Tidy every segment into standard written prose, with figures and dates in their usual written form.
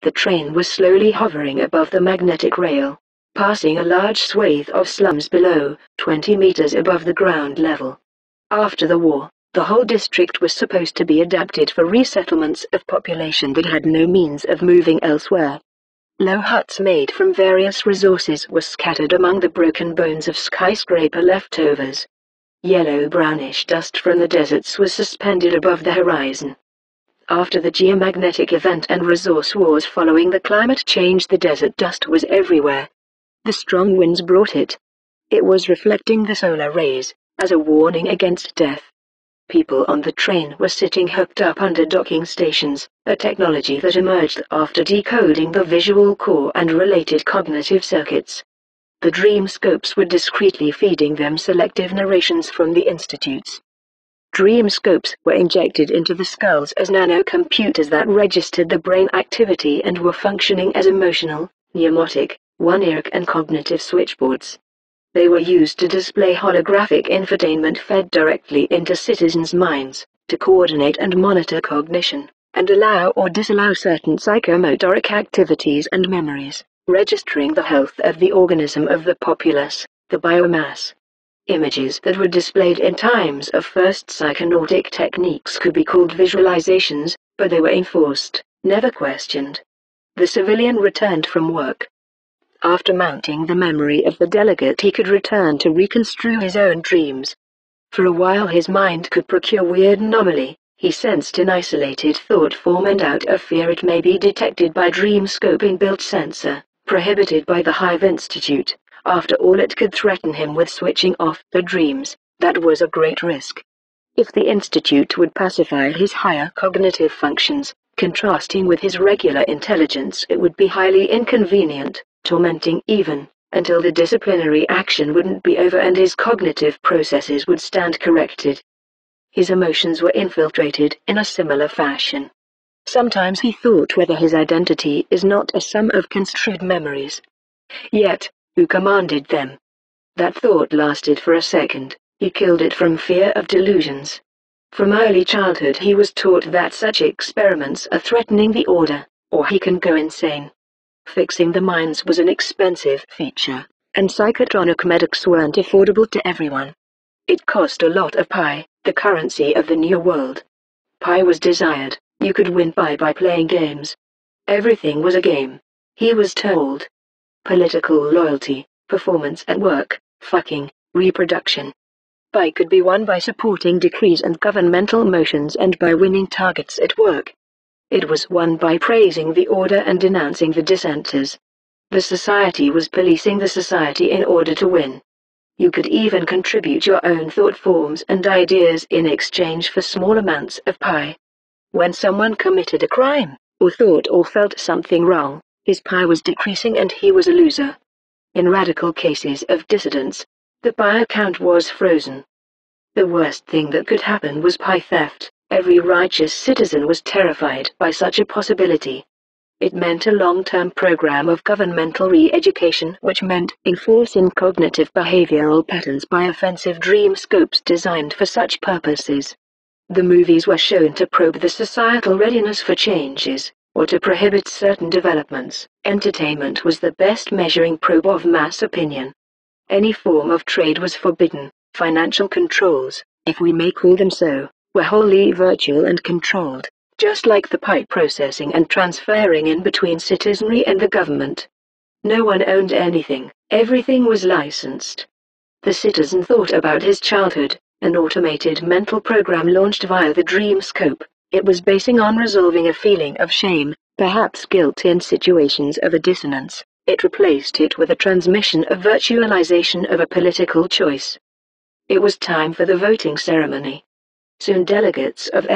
The train was slowly hovering above the magnetic rail, passing a large swathe of slums below, 20 meters above the ground level. After the war, the whole district was supposed to be adapted for resettlements of population that had no means of moving elsewhere. Low huts made from various resources were scattered among the broken bones of skyscraper leftovers. Yellow-brownish dust from the deserts was suspended above the horizon. After the geomagnetic event and resource wars following the climate change, the desert dust was everywhere. The strong winds brought it. It was reflecting the solar rays, as a warning against death. People on the train were sitting hooked up under docking stations, a technology that emerged after decoding the visual core and related cognitive circuits. The dream scopes were discreetly feeding them selective narrations from the institutes. Dream scopes were injected into the skulls as nanocomputers that registered the brain activity and were functioning as emotional, mnemotic, one-ear and cognitive switchboards. They were used to display holographic infotainment fed directly into citizens' minds, to coordinate and monitor cognition, and allow or disallow certain psychomotoric activities and memories, registering the health of the organism of the populace, the biomass. Images that were displayed in times of first psychonautic techniques could be called visualizations, but they were enforced, never questioned. The civilian returned from work. After mounting the memory of the delegate, he could return to reconstrue his own dreams. For a while his mind could procure weird anomaly. He sensed an isolated thought form, and out of fear it may be detected by dream scope inbuilt sensor, prohibited by the Hive Institute. After all, it could threaten him with switching off the dreams. That was a great risk. If the Institute would pacify his higher cognitive functions, contrasting with his regular intelligence, it would be highly inconvenient, tormenting even, until the disciplinary action wouldn't be over and his cognitive processes would stand corrected. His emotions were infiltrated in a similar fashion. Sometimes he thought whether his identity is not a sum of construed memories. Yet, who commanded them? That thought lasted for a second. He killed it from fear of delusions. From early childhood he was taught that such experiments are threatening the order, or he can go insane. Fixing the minds was an expensive feature, and psychotronic medics weren't affordable to everyone. It cost a lot of pi, the currency of the new world. Pi was desired. You could win pi by playing games. Everything was a game, he was told. Political loyalty, performance at work, fucking, reproduction. Pi could be won by supporting decrees and governmental motions and by winning targets at work. It was won by praising the order and denouncing the dissenters. The society was policing the society in order to win. You could even contribute your own thought forms and ideas in exchange for small amounts of pi. When someone committed a crime, or thought or felt something wrong, his pi was decreasing and he was a loser. In radical cases of dissidence, the pi account was frozen. The worst thing that could happen was pi theft. Every righteous citizen was terrified by such a possibility. It meant a long-term program of governmental re-education, which meant enforcing cognitive behavioral patterns by offensive dream scopes designed for such purposes. The movies were shown to probe the societal readiness for changes, or to prohibit certain developments. Entertainment was the best measuring probe of mass opinion. Any form of trade was forbidden. Financial controls, if we may call them so, were wholly virtual and controlled, just like the pi processing and transferring in between citizenry and the government. No one owned anything, everything was licensed. The citizen thought about his childhood, an automated mental program launched via the dream scope. It was basing on resolving a feeling of shame, perhaps guilt in situations of a dissonance. It replaced it with a transmission of virtualization of a political choice. It was time for the voting ceremony. Soon delegates of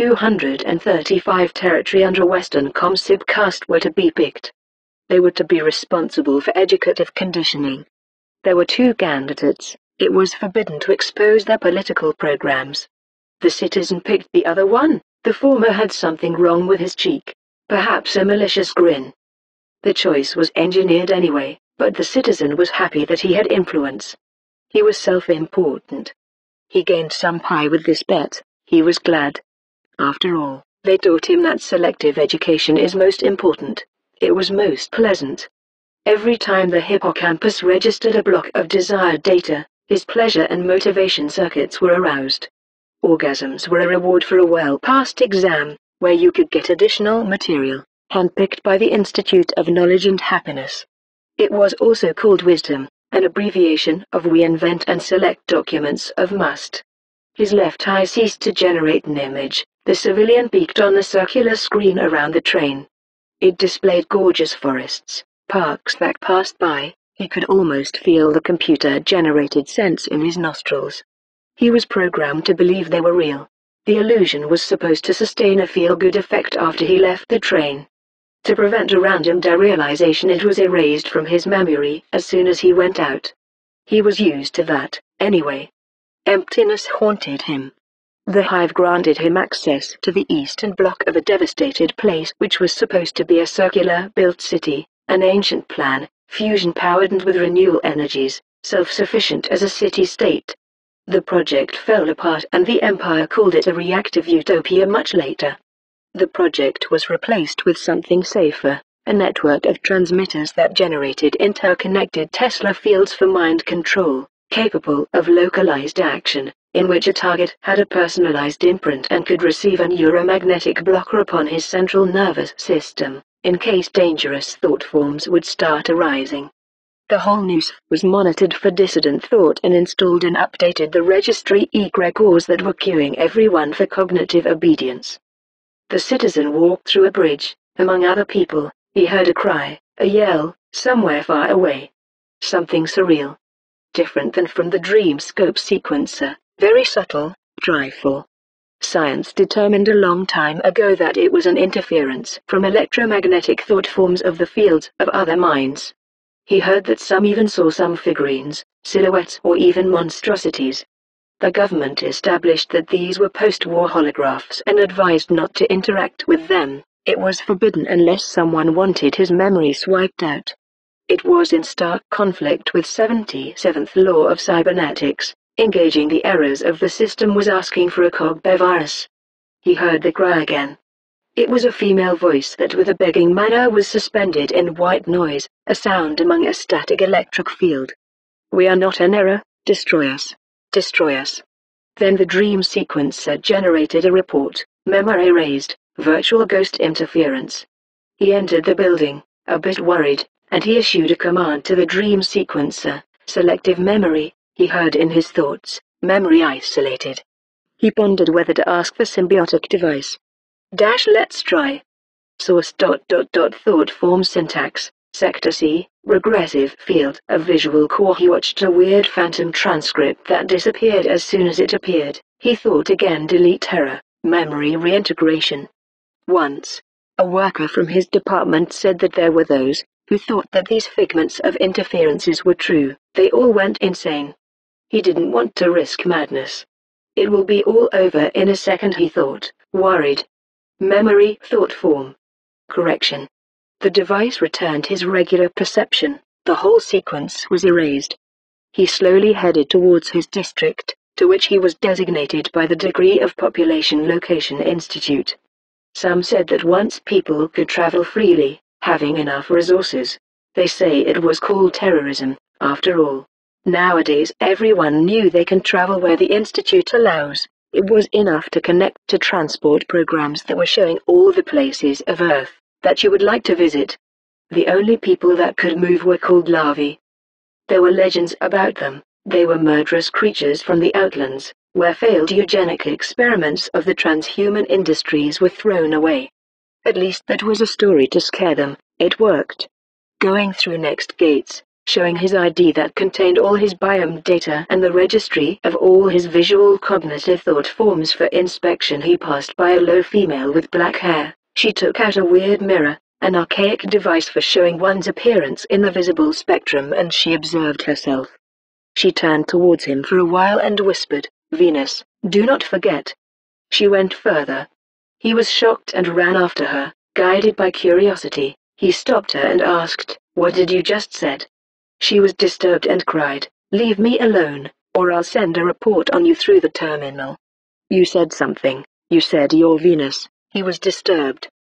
X-235 territory under Western Comsib caste were to be picked. They were to be responsible for educative conditioning. There were two candidates. It was forbidden to expose their political programs. The citizen picked the other one. The former had something wrong with his cheek, perhaps a malicious grin. The choice was engineered anyway, but the citizen was happy that he had influence. He was self-important. He gained some pi with this bet. He was glad. After all, they taught him that selective education is most important. it was most pleasant. Every time the hippocampus registered a block of desired data, his pleasure and motivation circuits were aroused. Orgasms were a reward for a well-passed exam, where you could get additional material, handpicked by the Institute of Knowledge and Happiness. It was also called wisdom, an abbreviation of we invent and select documents of must. His left eye ceased to generate an image. The civilian peeked on the circular screen around the train. It displayed gorgeous forests, parks that passed by. He could almost feel the computer-generated scents in his nostrils. He was programmed to believe they were real. The illusion was supposed to sustain a feel-good effect after he left the train. To prevent a random derealization, it was erased from his memory as soon as he went out. He was used to that, anyway. Emptiness haunted him. The hive granted him access to the eastern block of a devastated place which was supposed to be a circular-built city, an ancient plan, fusion-powered and with renewal energies, self-sufficient as a city-state. The project fell apart and the Empire called it a reactive utopia much later. The project was replaced with something safer, a network of transmitters that generated interconnected Tesla fields for mind control, capable of localized action, in which a target had a personalized imprint and could receive a neuromagnetic blocker upon his central nervous system, in case dangerous thought forms would start arising. The whole noose was monitored for dissident thought and installed and updated the registry egregores that were queuing everyone for cognitive obedience. The citizen walked through a bridge. Among other people, he heard a cry, a yell, somewhere far away. Something surreal. Different than from the dreamscope sequencer, very subtle, trifle. Science determined a long time ago that it was an interference from electromagnetic thought forms of the fields of other minds. He heard that some even saw some figurines, silhouettes or even monstrosities. The government established that these were post-war holographs and advised not to interact with them. It was forbidden unless someone wanted his memory swiped out. It was in stark conflict with 77th law of cybernetics. Engaging the errors of the system was asking for a cogbe virus. He heard the cry again. It was a female voice that with a begging manner was suspended in white noise, a sound among a static electric field. We are not an error, destroy us. Destroy us. Then the dream sequencer generated a report, memory erased, virtual ghost interference. He entered the building, a bit worried, and he issued a command to the dream sequencer, selective memory. He heard in his thoughts, memory isolated. He pondered whether to ask for symbiotic device. Let's try. Source ... thought form syntax, sector C, regressive field of visual core. He watched a weird phantom transcript that disappeared as soon as it appeared. He thought again, delete error, memory reintegration. Once, a worker from his department said that there were those who thought that these figments of interferences were true. They all went insane. He didn't want to risk madness. It will be all over in a second, he thought, worried. Memory thought form. Correction. The device returned his regular perception. The whole sequence was erased. He slowly headed towards his district, to which he was designated by the Degree of Population Location Institute. Some said that once people could travel freely, having enough resources, they say it was called terrorism, after all. Nowadays everyone knew they can travel where the Institute allows. It was enough to connect to transport programs that were showing all the places of Earth that you would like to visit. The only people that could move were called larvae. There were legends about them. They were murderous creatures from the outlands, where failed eugenic experiments of the transhuman industries were thrown away. At least that was a story to scare them. It worked. Going through next gates, showing his ID that contained all his biome data and the registry of all his visual cognitive thought forms for inspection, he passed by a low female with black hair. She took out a weird mirror, an archaic device for showing one's appearance in the visible spectrum, and she observed herself. She turned towards him for a while and whispered, "Venus, do not forget." She went further. He was shocked and ran after her, guided by curiosity. He stopped her and asked, "What did you just said?" She was disturbed and cried, "Leave me alone, or I'll send a report on you through the terminal." "You said something. You said you're Venus." He was disturbed.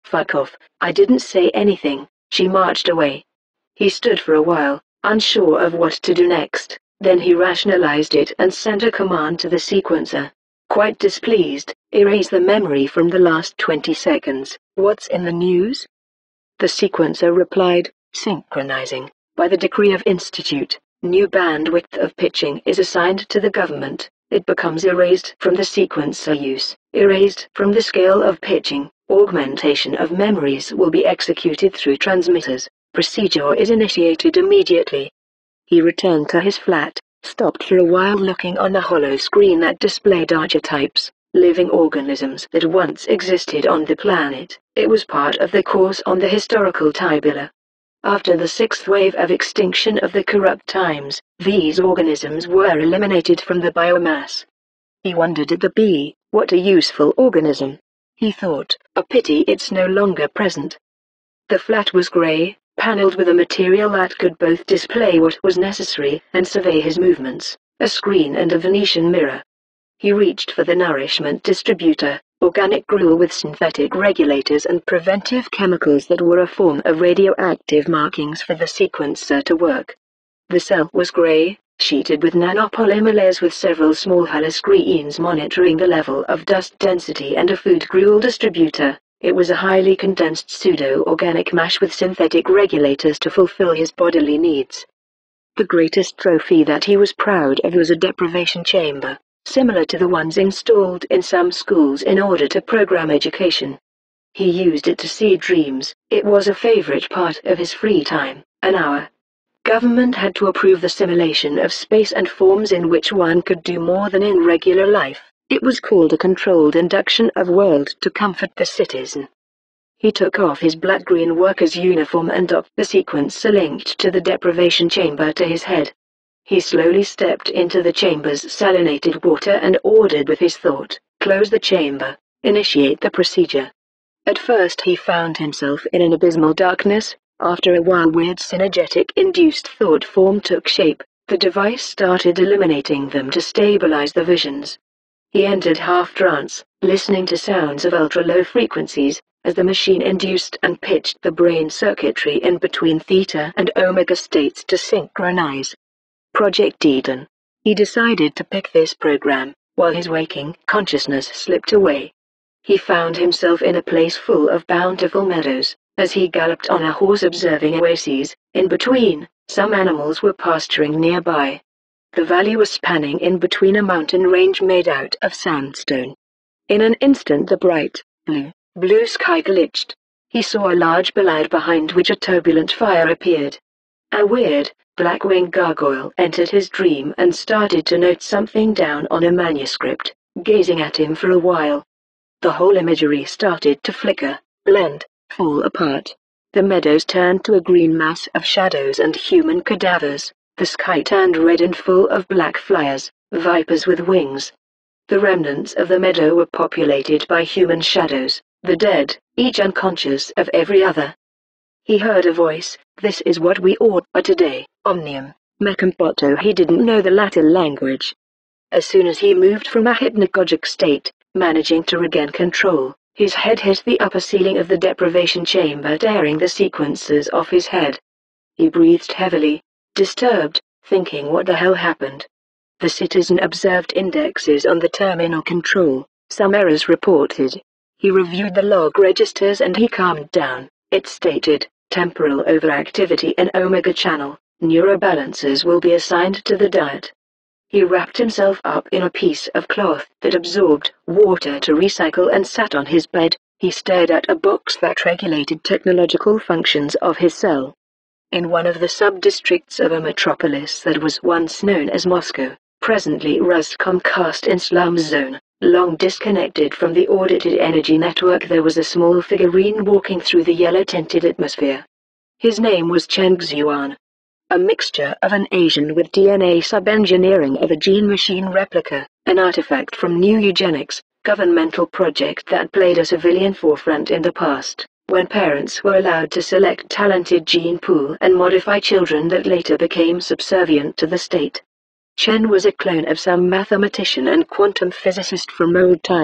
"Fuck off, I didn't say anything." She marched away. He stood for a while, unsure of what to do next, then he rationalized it and sent a command to the sequencer. Quite displeased, "Erase the memory from the last 20 seconds, what's in the news?" The sequencer replied, "Synchronizing. By the decree of Institute, new bandwidth of pitching is assigned to the government. It becomes erased from the sequencer use, erased from the scale of pitching. Augmentation of memories will be executed through transmitters. Procedure is initiated immediately." He returned to his flat, stopped for a while looking on a hollow screen that displayed archetypes, living organisms that once existed on the planet. It was part of the course on the historical tabula. After the sixth wave of extinction of the corrupt times, these organisms were eliminated from the biomass. He wondered at the bee, what a useful organism. He thought, a pity it's no longer present. The flat was grey, panelled with a material that could both display what was necessary and survey his movements, a screen and a Venetian mirror. He reached for the nourishment distributor, organic gruel with synthetic regulators and preventive chemicals that were a form of radioactive markings for the sequencer to work. The cell was grey, sheeted with nanopolymer layers with several small holoscreens monitoring the level of dust density and a food gruel distributor. It was a highly condensed pseudo-organic mash with synthetic regulators to fulfill his bodily needs. The greatest trophy that he was proud of was a deprivation chamber, similar to the ones installed in some schools in order to program education. He used it to see dreams. It was a favorite part of his free time, an hour. Government had to approve the simulation of space and forms in which one could do more than in regular life. It was called a controlled induction of world to comfort the citizen. He took off his black-green worker's uniform and docked the sequencer linked to the deprivation chamber to his head. He slowly stepped into the chamber's salinated water and ordered with his thought, "Close the chamber, initiate the procedure." At first he found himself in an abysmal darkness. After a while weird synergetic-induced thought form took shape. The device started eliminating them to stabilize the visions. He entered half-trance, listening to sounds of ultra-low frequencies, as the machine induced and pitched the brain circuitry in between theta and omega states to synchronize. Project Eden. He decided to pick this program, while his waking consciousness slipped away. He found himself in a place full of bountiful meadows. As he galloped on a horse observing oases, in between, some animals were pasturing nearby. The valley was spanning in between a mountain range made out of sandstone. In an instant the bright, blue sky glitched. He saw a large bolide behind which a turbulent fire appeared. A weird, black-winged gargoyle entered his dream and started to note something down on a manuscript, gazing at him for a while. The whole imagery started to flicker, blend, fall apart. The meadows turned to a green mass of shadows and human cadavers. The sky turned red and full of black flyers, vipers with wings. The remnants of the meadow were populated by human shadows, the dead, each unconscious of every other. He heard a voice, "This is what we are today, omnium, mechampoto." He didn't know the Latin language. As soon as he moved from a hypnagogic state, managing to regain control, his head hit the upper ceiling of the deprivation chamber, tearing the sequencers off his head. He breathed heavily, disturbed, thinking what the hell happened. The citizen observed indexes on the terminal control, some errors reported. He reviewed the log registers and he calmed down. It stated, temporal overactivity in omega channel, neurobalances will be assigned to the diet. He wrapped himself up in a piece of cloth that absorbed water to recycle and sat on his bed. He stared at a box that regulated technological functions of his cell. In one of the sub-districts of a metropolis that was once known as Moscow, presently Roscomcast in slum zone, long disconnected from the audited energy network, there was a small figurine walking through the yellow-tinted atmosphere. His name was Cheng Xuan. A mixture of an Asian with DNA sub-engineering of a gene-machine replica, an artifact from new eugenics, governmental project that played a civilian forefront in the past, when parents were allowed to select talented gene pool and modify children that later became subservient to the state. Chen was a clone of some mathematician and quantum physicist from old times,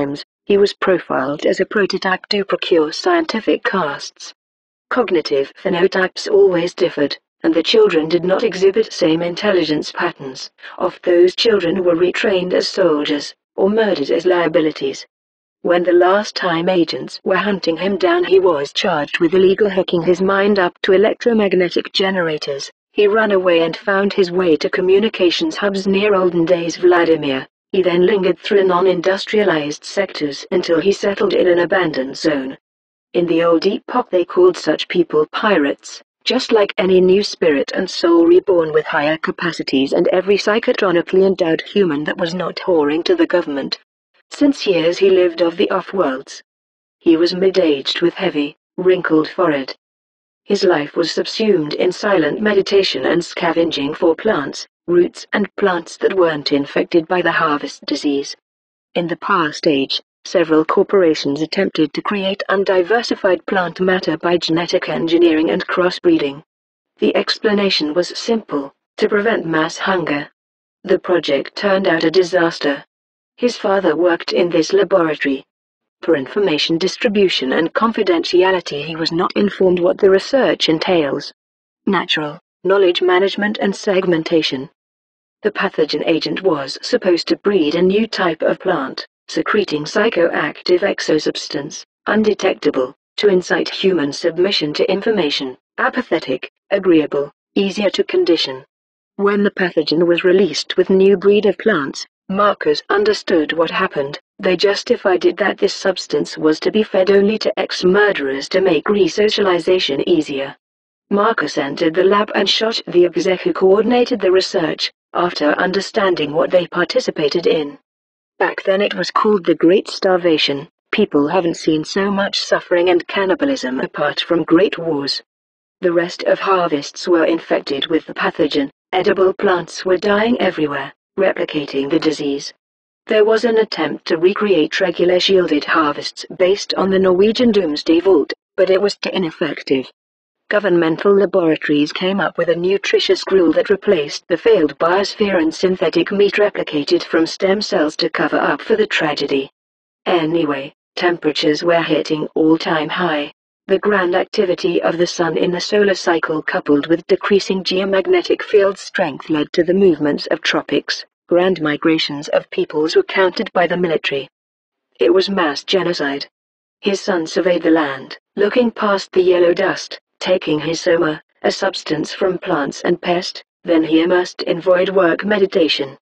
He was profiled as a prototype to procure scientific casts. Cognitive phenotypes always differed, and the children did not exhibit same intelligence patterns. Of those children were retrained as soldiers, or murdered as liabilities. When the last time agents were hunting him down, he was charged with illegal hooking his mind up to electromagnetic generators. He ran away and found his way to communications hubs near olden days Vladimir. He then lingered through non-industrialized sectors until he settled in an abandoned zone. In the old epoch they called such people pirates, just like any new spirit and soul reborn with higher capacities and every psychotronically endowed human that was not whoring to the government. Since years he lived of the off-worlds. He was mid-aged with heavy, wrinkled forehead. His life was subsumed in silent meditation and scavenging for plants, roots and plants that weren't infected by the harvest disease. In the past age, several corporations attempted to create undiversified plant matter by genetic engineering and crossbreeding. The explanation was simple: to prevent mass hunger. The project turned out a disaster. His father worked in this laboratory. For information distribution and confidentiality, he was not informed what the research entails. Natural, knowledge management and segmentation. The pathogen agent was supposed to breed a new type of plant, secreting psychoactive exosubstance, undetectable, to incite human submission to information, apathetic, agreeable, easier to condition. When the pathogen was released with new breed of plants, markers understood what happened. They justified it that this substance was to be fed only to ex-murderers to make resocialization easier. Marcus entered the lab and shot the exec who coordinated the research, after understanding what they participated in. Back then it was called the Great Starvation. People haven't seen so much suffering and cannibalism apart from great wars. The rest of harvests were infected with the pathogen. Edible plants were dying everywhere, replicating the disease. There was an attempt to recreate regular shielded harvests based on the Norwegian Doomsday Vault, but it was ineffective. Governmental laboratories came up with a nutritious gruel that replaced the failed biosphere and synthetic meat replicated from stem cells to cover up for the tragedy. Anyway, temperatures were hitting all-time high. The grand activity of the sun in the solar cycle coupled with decreasing geomagnetic field strength led to the movements of tropics. Grand migrations of peoples were countered by the military. It was mass genocide. His son surveyed the land, looking past the yellow dust, taking his soma, a substance from plants and pest, then he immersed in void work meditation.